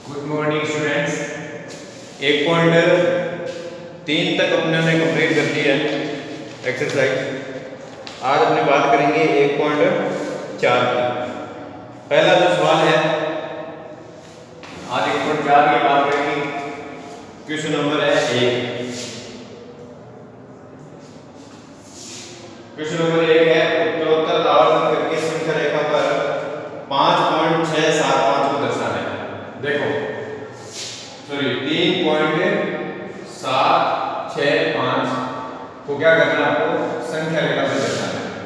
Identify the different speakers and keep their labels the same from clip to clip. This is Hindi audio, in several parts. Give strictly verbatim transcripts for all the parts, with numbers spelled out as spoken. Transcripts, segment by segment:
Speaker 1: Good morning students. एक पॉइंट तीन तक अपने ने कंप्लीट कर ली है एक्सरसाइज। आज अपने बात करेंगे एक पॉइंट चार की। पहला जो सवाल है, आज एक पॉइंट चार की बात करेंगे। क्वेश्चन नंबर है एक। क्वेश्चन नंबर एक है, उत्तरोत्तर आवर्तन करके संख्या रेखा पर पांच पॉइंट छह सात पांच को दर्शाना है। देखो सॉरी तीन पॉइंट सात छह पांच को क्या करना है, आपको संख्या रेखा पर दर्शाना है।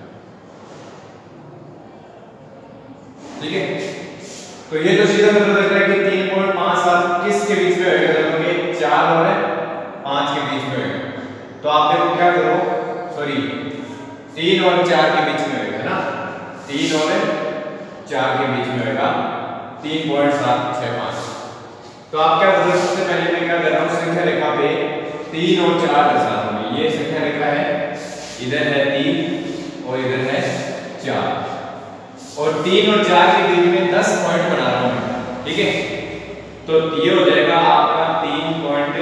Speaker 1: ठीक है, तो ये तो सीधा मतलब लग रहा है कि तीन पॉइंट पांच सात किसके बीच में होगा, मतलब चार और पांच के बीच में होगा। तो आप देखो क्या करो, सॉरी तीन और चार के बीच में होगा ना, तीन और चार के बीच में होगा तीन पॉइंट सात छह पांच। तो आप क्या करो, सबसे पहले मैं क्या कर रहा हूँ, संख्या रेखा पे तीन और चार दर्शा दूंगी। ये संख्या रेखा है, इधर है तीन और इधर है चार, और तीन और चार के बीच में दस पॉइंट बना रहा हूँ मैं। ठीक है, तो ये हो जाएगा आपका तीन पॉइंट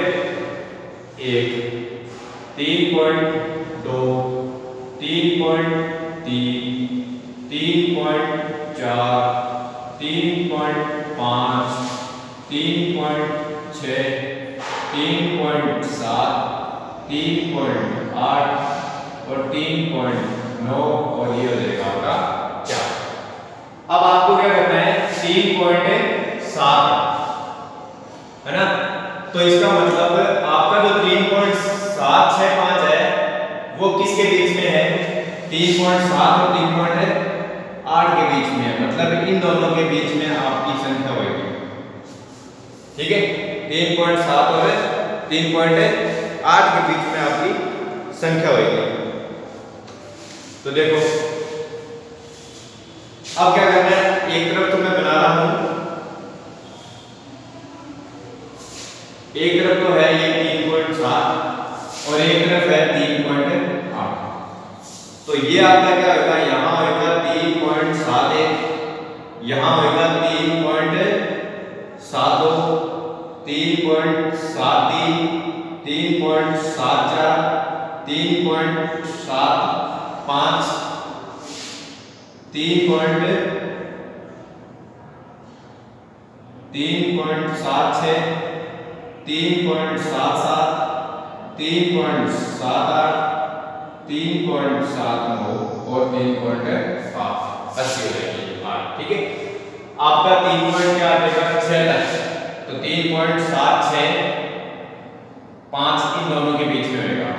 Speaker 1: एक, तीन पॉइंट दो, तीन पॉइंट तीन, तीन पॉइंट चार, तीन पॉइंट पाँच, तीन पॉइंट छः, तीन पॉइंट सात, तीन पॉइंट आठ और तीन पॉइंट नौ, और ये हो जाएगा आपका चार। अब आपको क्या करना है, तीन पॉइंट सात है ना, तो इसका मतलब आपका जो तीन पॉइंट सात छह पांच है वो किसके बीच में है, तीन पॉइंट सात और तीन पॉइंट आठ के बीच में है, मतलब इन दोनों के बीच में आपकी संख्या होगी। ठीक है, तीन पॉइंट सात और तीन पॉइंट आठ के बीच में आपकी संख्या होगी। तो देखो अब क्या करना है, एक तरफ तो मैं बना रहा हूं, एक तरफ तो है ये तीन पॉइंट सात और एक तरफ है तीन पॉइंट आठ। तो ये आपका क्या होगा, यहां होगा तीन पॉइंट सात एक, यहां होगा तीन पॉइंट सात दो, तीन पॉइंट सात तीन, तीन पॉइंट सात चार, तीन पॉइंट सात पांच, तीन पॉइंट तीन पॉइंट सात छः, तीन पॉइंट सात सात, तीन पॉइंट सात आठ, तीन पॉइंट सात नौ और तीन पॉइंट पाँच अस्सी हो जाएगी आठ। ठीक है, आपका तीन पॉइंट क्या आ जाएगा, छह तक। तो तीन पॉइंट सात छः पाँच इन दोनों के बीच में होगा।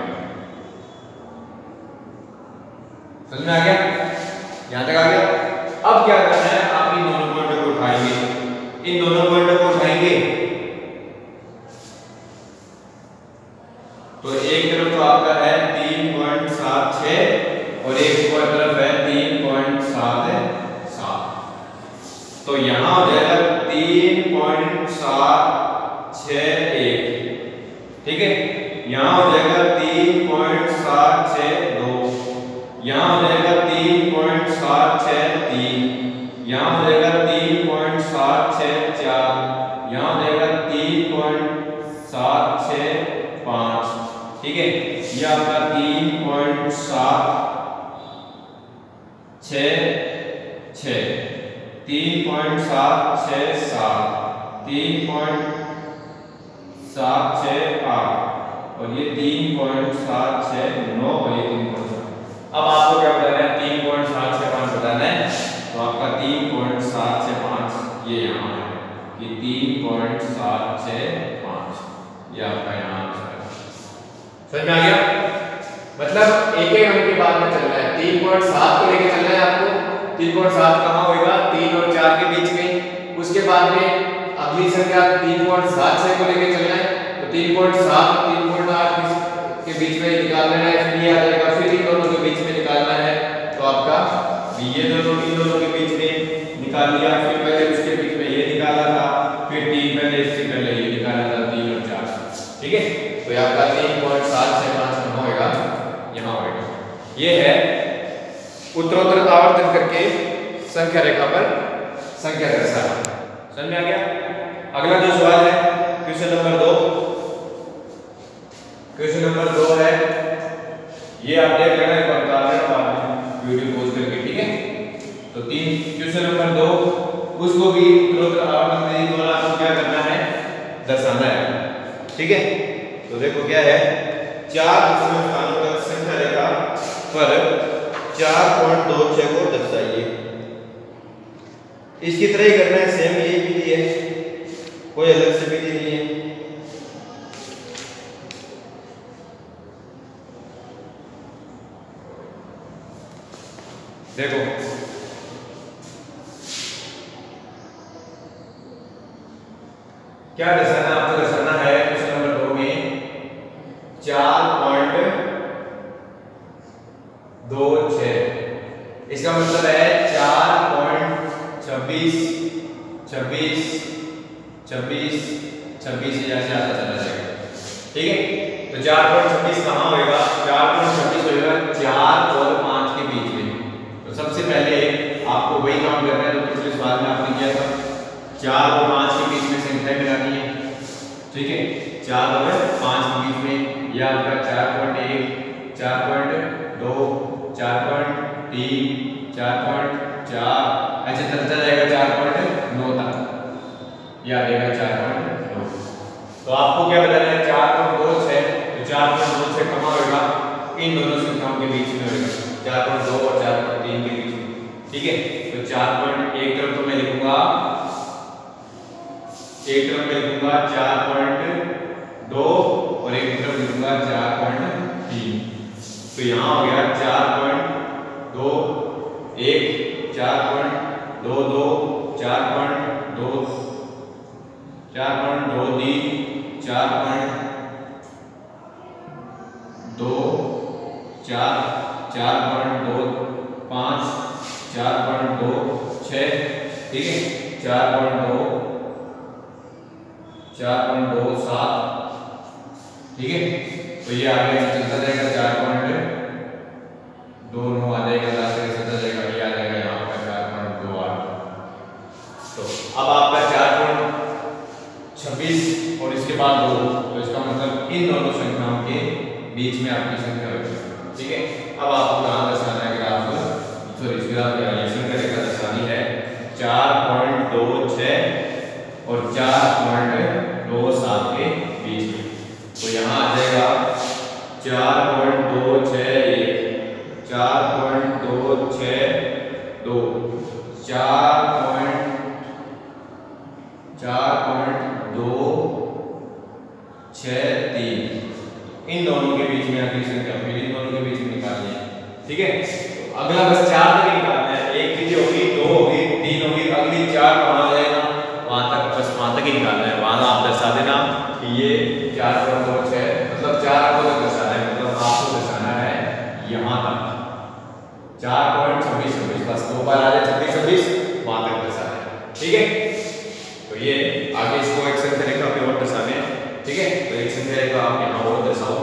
Speaker 1: समझ में आ गया, यहां तक आ गया। अब क्या करना है, आप इन दोनों पॉइंटों को उठाएंगे, इन दोनों पॉइंटों को उठाएंगे तो एक तरफ तो आपका है तीन पॉइंट सात छः और एक और तरफ है तीन पॉइंट सात सात। तो यहां हो जाएगा तीन पॉइंट सात छः एक। ठीक है, यहां हो जाएगा तीन पॉइंट सात छः दो, यहां हो जाएगा तीन पॉइंट सात छः तीन, यहां हो जाएगा तीन पॉइंट सात छः चार, यहां हो जाएगा तीन पॉइंट सात छः पाँच। ठीक है, ये आपका तीन पॉइंट सात छः छः, तीन पॉइंट सात छः सात, तीन पॉइंट सात छः आठ और ये तीन पॉइंट सात छः नौ और ये तीन पॉइंट सात। अब आपको क्या बताना है, तीन पॉइंट सात छः पाँच बताना है। तो आपका तीन पॉइंट सात छः पाँच ये यहाँ है कि तीन पॉइंट सात छः पाँच, ये आपका यहाँ समझ में आ गया। मतलब एक एक अंक के बाद में चलना है, तीन पॉइंट सात को लेके चलना है आपको। तीन पॉइंट सात कहाँ होगा, तीन और चार के बीच में। उसके बाद में अगली संख्या तीन पॉइंट सात छः को लेके चलना है, तो तीन पॉइंट सात और तीन पॉइंट आठ के बीच में निकालना है, फिर ये आ जाएगा, फिर इन दोनों के बीच में निकालना है। तो आपका ये दोनों इन दोनों के बीच में निकाल लिया, फिर पहले उसके बीच में ये निकाला था, फिर तीन पहले इससे पहले ये निकाला था, तीन और चार। ठीक है, तो आपका तीन पॉइंट सात छः पाँच कहाँ होगा, यहाँ होगा। ये है उत्तरोत्तर आवर्तन करके संख्या रेखा पर संख्या दर्शाना। समझ में आ गया। अगला जो सवाल है क्वेश्चन नंबर दो, क्वेश्चन नंबर दो है, ये आप देख लेना, एक बार बता देना बाद में वीडियो पॉज करके, ठीक है। तो तीन क्वेश्चन नंबर दो, उसको भी द्वारा आपको क्या करना है, दर्शाना है, ठीक है। तो देखो क्या है, चार दशमलव स्थानों तक संख्या रेखा पर चार पॉइंट दो छह को दर्शाइए। इसकी तरह ही करना है, सेम यही विधि है, कोई अलग से विधि नहीं है। देखो क्या दर्शाना, आपको दर्शाना है क्वेश्चन नंबर दो में चार पॉइंट दो छह, इसका मतलब है चार पॉइंट छब्बीस छब्बीस छब्बीस छब्बीस हजार से ज्यादा चला जाएगा, ठीक है। तो चार पॉइंट छब्बीस कहाँ होएगा, चार पॉइंट छब्बीस होएगा चार और पांच के बीच में। तो सबसे पहले आपको वही काम करना है जो पिछले सवाल में आपने किया था, चार और पांच के बीच में संख्या मिलानी है, ठीक है। चार और पांच के बीच में यह आपका चार पॉइंट एक, चार पॉइंट दो, चार पॉइंट तीन, चार पॉइंट चार, ऐसे चलता जाएगा चार पॉइंट नौ तक, यह आ जाएगा चार पॉइंट नौ। तो आपको क्या बताना है, चार पॉइंट दो छह, तो चार पॉइंट दो छह कहाँ होगा, इन दोनों संख्याओं के बीच में होगा, चार पॉइंट दो और चार पॉइंट तीन के बीच में, ठीक है। तो चार पॉइंट एक तरफ तो मैं लिखूंगा, एक तरफ मैं लिखूंगा चार पॉइंट दो और एक तरफ लिखूंगा चार पॉइंट तीन। तो यहाँ हो गया चार पॉइंट दो एक, चार पॉइंट दो दो, चार पॉइंट दो, चार पॉइंट दो तीन, चार पॉइंट दो चार, चार पॉइंट दो पाँच, चार पॉइंट दो छः, ठीक है, चार पॉइंट दो, चार पॉइंट दो सात, ठीक है। तो ये आगे चलता जाएगा, चार पॉइंट दो नौ आ जाएगा, लास्ट तक चलता जाएगा, ये आ जाएगा यहाँ पर चार पॉइंट दो आठ। तो अब आपका चार पॉइंट छब्बीस और इसके बाद दो, तो इसका मतलब इन दोनों संख्याओं के बीच में आपकी संख्या होगी, ठीक है। अब आपको कहाँ दर्शाना है, ग्राफ, सॉरी ग्राफ क्या है, संख्या रेखा दर्शानी है चार पॉइंट दो छः और चार पॉइंट दो सात के बीच में। तो यहाँ आ जाएगा चार पॉइंट दो छः एक, चार पॉइंट दो छः दो, चार पॉइंट चार पॉइंट दो छः तीन, इन दोनों के बीच में अगली संख्या फिर इन दोनों के बीच में निकालनी है, ठीक है। तो अगला बस चार तक निकालना है, एक विधि होगी, दो होगी, तीन होगी, अगली चार कहाँ आ जाएगा, वहां तक, बस वहां तक ही निकालना है। वहां आप दर्शा देना कि ये चार पॉइंट दो छः, मतलब चार आपको तक दर्शाना है, मतलब आपको दर्शाना है यहाँ तक चार पॉइंट छब्बीस छब्बीस, बस दो बार आ जाए छब्बीस छब्बीस, वहां तक दर्शाना है, ठीक है। तो ये आगे इसको एक संख्या रेखा पे और दर्शाने, ठीक है। तो एक संख्या रेखा आप यहाँ और दर्शाओ,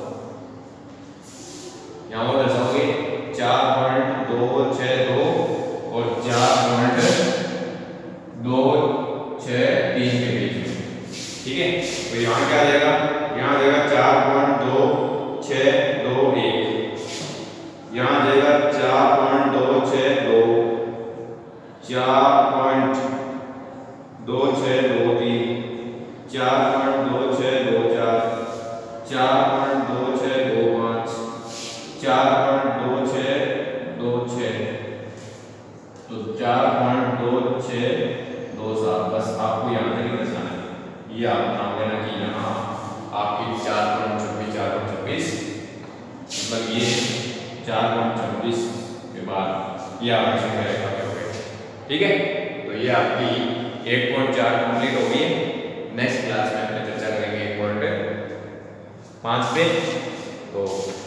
Speaker 1: यहाँ और दर्शाओगे चार पॉइंट दो छः दो और चार पॉइंट दो छः तीन के बीच में, ठीक है। तो यहाँ क्या आ जाएगा, यहाँ आ जाएगा चार पॉइंट दो छः दो एक, यहाँ आ जाएगा चार पॉइंट दो छः दो, चार पॉइंट दो छः दो तीन, चार पॉइंट दो छः दो चार, चार पॉइंट दो छः दो पाँच, चार पॉइंट दो छः दो छः, तो चार पॉइंट दो छः दो सात, बस आपको यहाँ तक दर्शाना है। ये आप नाम लेना कि यहाँ आपकी चार पॉइंट छब्बीस, चार पॉइंट छब्बीस, मतलब ये चार पॉइंट छब्बीस के बाद ये आपकी संख्या रेखा पे हो गई, ठीक है। तो ये आपकी एक पॉइंट चार कंप्लीट हो गई है। नेक्स्ट क्लास में अपने चर्चा करेंगे एक पॉइंट पाँच पे। तो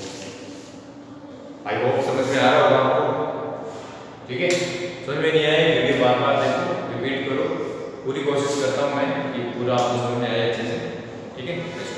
Speaker 1: आई होप समझ में आ रहा होगा आपको, ठीक है। समझ में नहीं आए वीडियो बार बार देखो, रिपीट करो, पूरी कोशिश करता हूँ मैं कि पूरा आपको समझ में आए अच्छे से, ठीक है।